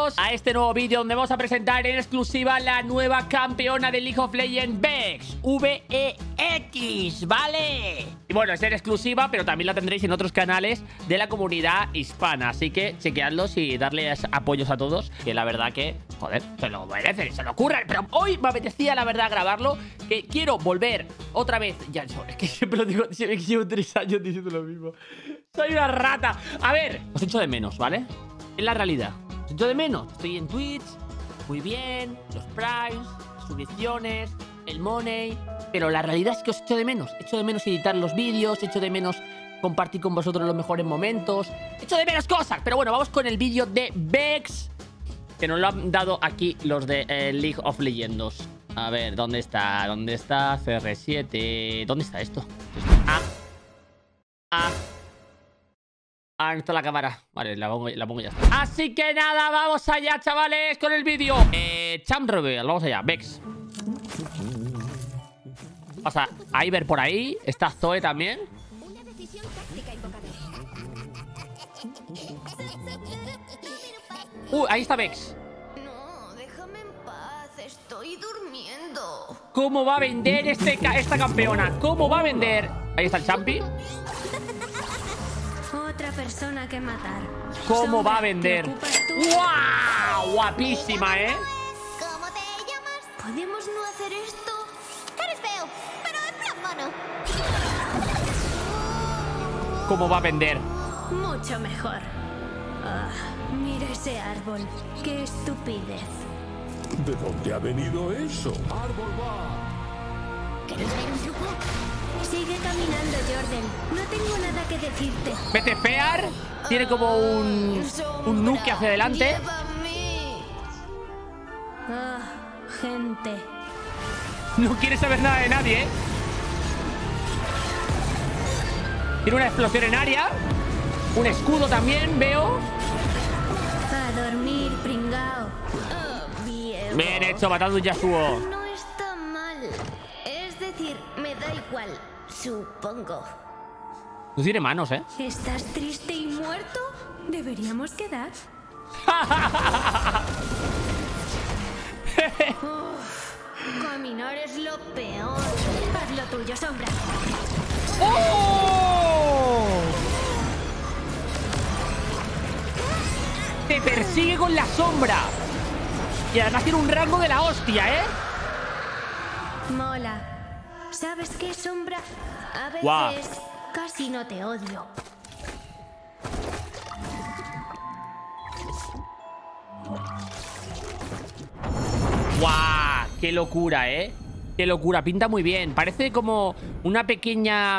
bienvenidos a este nuevo vídeo donde vamos a presentar en exclusiva la nueva campeona de League of Legends, Vex, VEX, ¿vale? Y bueno, es en exclusiva, pero también la tendréis en otros canales de la comunidad hispana. Así que chequeadlos y darles apoyos a todos, que la verdad que, joder, se lo merecen, se lo ocurran. Pero hoy me apetecía, la verdad, grabarlo, que quiero volver otra vez. Ya, es que siempre lo digo, que llevo 3 años diciendo lo mismo. Soy una rata. A ver, os echo de menos, ¿vale? Es la realidad. Os echo de menos. Estoy en Twitch, muy bien, los primes, las suscripciones, el money. Pero la realidad es que os echo de menos. Echo de menos editar los vídeos, echo de menos compartir con vosotros los mejores momentos. Echo de menos cosas. Pero bueno, vamos con el vídeo de Vex, que nos lo han dado aquí los de League of Legends. A ver, ¿dónde está? ¿Dónde está? CR7. ¿Dónde está esto? Ah, no está la cámara. Vale, la pongo ya. Así que nada, vamos allá, chavales, con el vídeo. Champ Rebel, vamos allá. Vex. Pasa Iver por ahí. Está Zoe también. Ahí está Vex. No, déjame en paz. Estoy durmiendo. ¿Cómo va a vender esta campeona? ¿Cómo va a vender? Ahí está el Champi. Otra persona que matar. ¿Cómo va a vender? ¡Guau! Guapísima, ¿eh? ¿Cómo te llamas? ¿Podemos no hacer esto? Eres feo, pero en plan mono. ¿Cómo va a vender? Mucho mejor. Mira ese árbol. Qué estupidez. ¿De dónde ha venido eso? ¡Árbol va! ¿Quieres ver un truco? Sigue caminando, Jordan. No tengo nada que decirte. Vete fear. Tiene como un nuke hacia adelante. Gente. No quiere saber nada de nadie, ¿eh? Tiene una explosión en área. Un escudo también, veo. A dormir, pringao. Viejo. Bien hecho, matando un Yasuo. No está mal. Es decir, me da igual. Supongo. No tiene manos, ¿eh? ¿Estás triste y muerto? ¿Deberíamos quedar? Caminar es lo peor. Haz lo tuyo, sombra. ¡Oh! Te persigue con la sombra. Y además tiene un rango de la hostia, ¿eh? Mola. ¿Sabes qué, sombra? A veces Guau. casi no te odio. ¡Guau! ¡Qué locura, eh! ¡Qué locura! Pinta muy bien. Parece como una pequeña...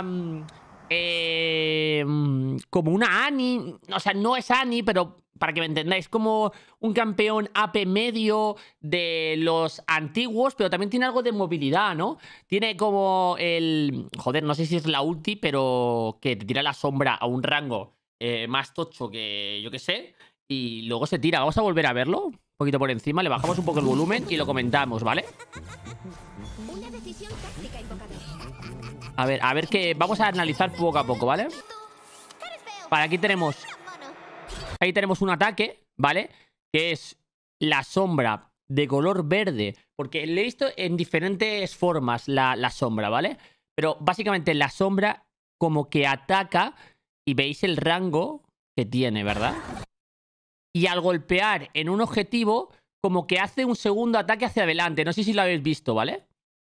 como una Annie. O sea, no es Annie, pero para que me entendáis, como un campeón AP medio de los antiguos, pero también tiene algo de movilidad, ¿no? Tiene como el... Joder, no sé si es la ulti, pero que te tira la sombra a un rango más tocho que yo que sé. Y luego se tira. Vamos a volver a verlo. Un poquito por encima. Le bajamos un poco el volumen y lo comentamos, ¿vale? Una decisión táctica invocada. A ver qué... Vamos a analizar poco a poco, ¿vale? Vale, aquí tenemos... Ahí tenemos un ataque, ¿vale? Que es la sombra de color verde. Porque le he visto en diferentes formas la sombra, ¿vale? Pero básicamente la sombra como que ataca y veis el rango que tiene, ¿verdad? Y al golpear en un objetivo, como que hace un segundo ataque hacia adelante. No sé si lo habéis visto, ¿vale?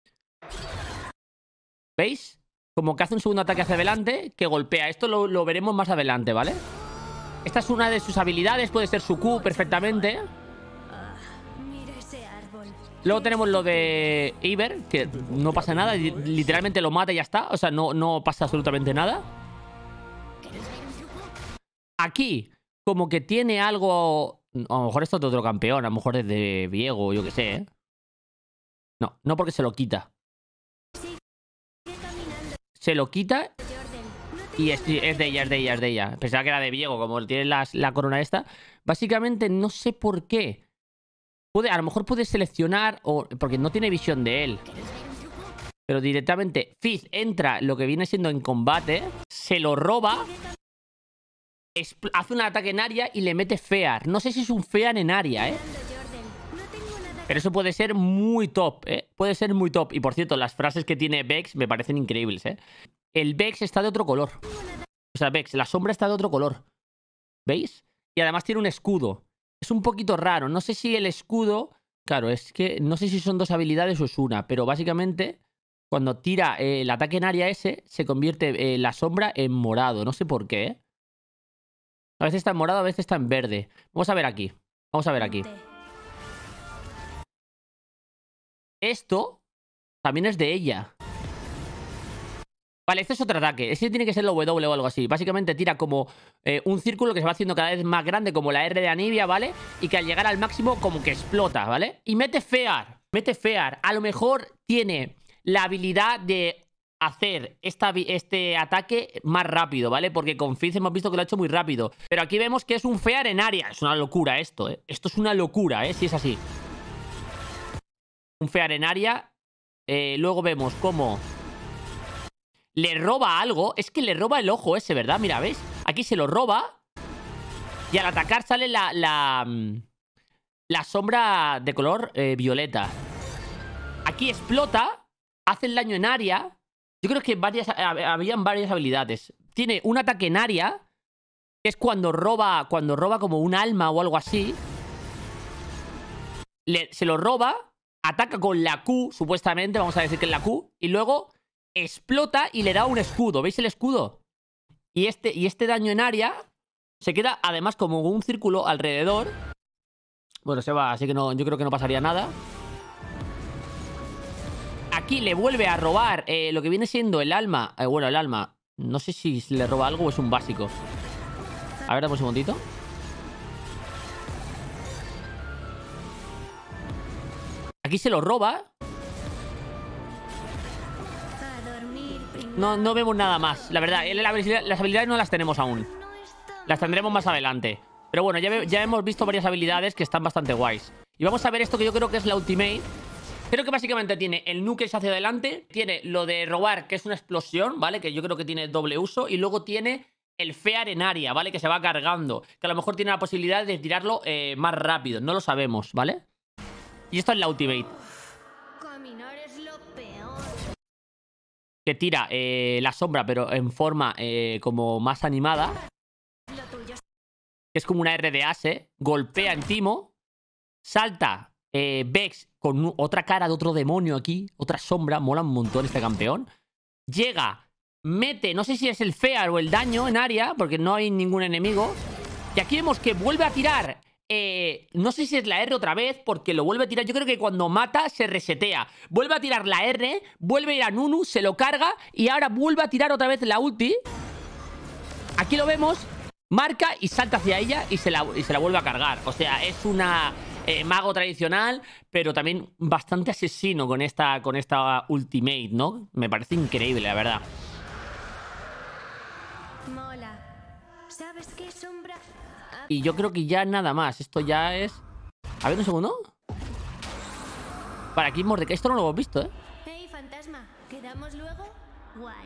¿Veis? Como que hace un segundo ataque hacia adelante que golpea. Esto lo veremos más adelante, ¿vale? Esta es una de sus habilidades. Puede ser su Q perfectamente. Mira ese árbol. Luego tenemos lo de Iver, que no pasa nada. Literalmente lo mata y ya está. O sea, no pasa absolutamente nada. Aquí, como que tiene algo... A lo mejor esto es de otro campeón. A lo mejor es de Viego, yo que sé, ¿eh? No porque se lo quita. Se lo quita y es de ella. Pensaba que era de Viego, como tiene la corona esta. Básicamente no sé por qué. A lo mejor puede seleccionar, porque no tiene visión de él. Pero directamente Fizz entra lo que viene siendo en combate, se lo roba hace un ataque en área y le mete Fear. No sé si es un Fear en área, ¿eh? Pero eso puede ser muy top, ¿eh? Puede ser muy top. Y por cierto, las frases que tiene Vex me parecen increíbles, ¿eh? El Vex está de otro color. O sea, Vex, la sombra está de otro color. ¿Veis? Y además tiene un escudo. Es un poquito raro. No sé si el escudo... Claro, es que no sé si son dos habilidades o es una. Pero básicamente, cuando tira el ataque en área ese, se convierte la sombra en morado. No sé por qué, ¿eh? A veces está en morado, a veces está en verde. Vamos a ver aquí. Vamos a ver aquí. Esto también es de ella. Vale, este es otro ataque. Este tiene que ser el W o algo así. Básicamente tira como un círculo que se va haciendo cada vez más grande, como la R de Anivia, ¿vale? Y que al llegar al máximo como que explota, ¿vale? Y mete Fear. Mete Fear. A lo mejor tiene la habilidad de hacer este ataque más rápido, ¿vale? Porque con Fizz hemos visto que lo ha hecho muy rápido. Pero aquí vemos que es un Fear en área. Es una locura esto, ¿eh? Esto es una locura, ¿eh? Si es así. Un Fear en área. Luego vemos cómo le roba algo. Es que le roba el ojo ese, ¿verdad? Mira, ¿veis? Aquí se lo roba. Y al atacar sale la sombra de color violeta. Aquí explota. Hace el daño en área. Yo creo que habían varias habilidades. Tiene un ataque en área. Que es cuando roba como un alma o algo así. Se lo roba. Ataca con la Q, supuestamente. Vamos a decir que es la Q. Y luego explota y le da un escudo. ¿Veis el escudo? Y este daño en área se queda además como un círculo alrededor. Bueno, se va, así que no, yo creo que no pasaría nada. Aquí le vuelve a robar lo que viene siendo el alma. Bueno, el alma. No sé si le roba algo o es un básico. A ver, dame un segundito. Aquí se lo roba. No vemos nada más. La verdad, las habilidades no las tenemos aún. Las tendremos más adelante. Pero bueno, ya hemos visto varias habilidades que están bastante guays. Y vamos a ver esto que yo creo que es la ultimate. Creo que básicamente tiene el nuke hacia adelante. Tiene lo de robar, que es una explosión, ¿vale? Que yo creo que tiene doble uso. Y luego tiene el Fear en área, ¿vale? Que se va cargando. Que a lo mejor tiene la posibilidad de tirarlo más rápido. No lo sabemos, ¿vale? Y esto es la ultimate. Caminar es lo peor. Que tira la sombra, pero en forma como más animada. Lo tuyo. Que es como una R de Ase. Golpea en Timo. Salta Vex con otra cara de otro demonio aquí. Otra sombra. Mola un montón este campeón. Llega. Mete, no sé si es el Fear o el daño en área, porque no hay ningún enemigo. Y aquí vemos que vuelve a tirar. No sé si es la R otra vez, porque lo vuelve a tirar. Yo creo que cuando mata se resetea. Vuelve a tirar la R, vuelve a ir a Nunu, se lo carga y ahora vuelve a tirar otra vez la ulti. Aquí lo vemos, marca y salta hacia ella y se la vuelve a cargar. O sea, es una mago tradicional, pero también bastante asesino con esta ultimate, ¿no? Me parece increíble, la verdad. Mola. ¿Sabes qué sombra? Y yo creo que ya nada más. Esto ya es... A ver, un segundo. Para aquí Mordecai. Esto no lo hemos visto, ¿eh? Hey, fantasma. ¿Quedamos luego? Guay.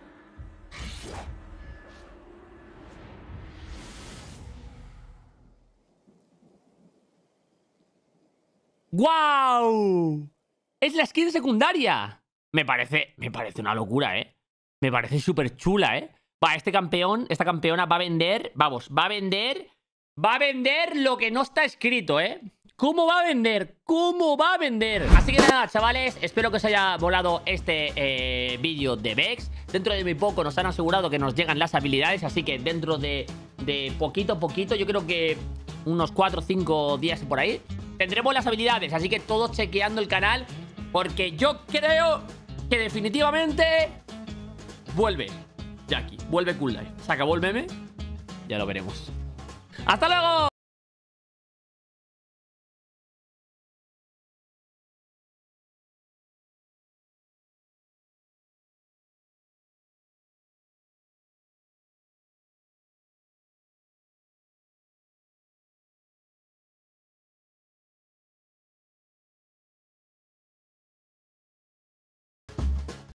¡Guau! Es la skin secundaria. Me parece una locura, ¿eh? Me parece súper chula, ¿eh? Va, esta campeona va a vender... Vamos, va a vender lo que no está escrito, ¿eh? ¿Cómo va a vender? ¿Cómo va a vender? Así que nada, chavales, espero que os haya volado este vídeo de Vex. Dentro de muy poco nos han asegurado que nos llegan las habilidades, así que dentro de poquito a poquito, yo creo que unos 4 o 5 días por ahí, tendremos las habilidades. Así que todos chequeando el canal, porque yo creo que definitivamente vuelve Jackie, vuelve Cool Life. Se acabó el meme, ya lo veremos. ¡Hasta luego!